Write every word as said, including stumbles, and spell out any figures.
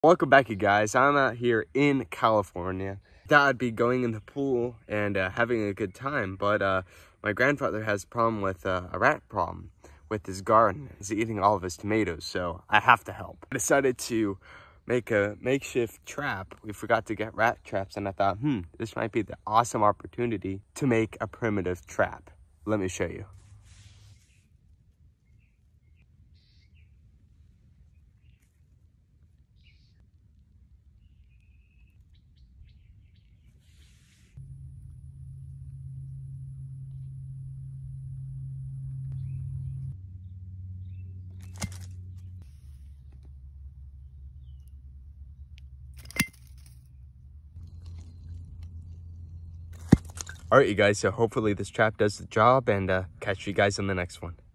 Welcome back, you guys. I'm out here in California. Thought I'd be going in the pool and uh, having a good time, but uh, my grandfather has a problem with uh, a rat problem with his garden. He's eating all of his tomatoes, so I have to help. I decided to make a makeshift trap. We forgot to get rat traps, and I thought, hmm, this might be the awesome opportunity to make a primitive trap. Let me show you. All right, you guys, so hopefully this trap does the job, and uh, catch you guys in the next one.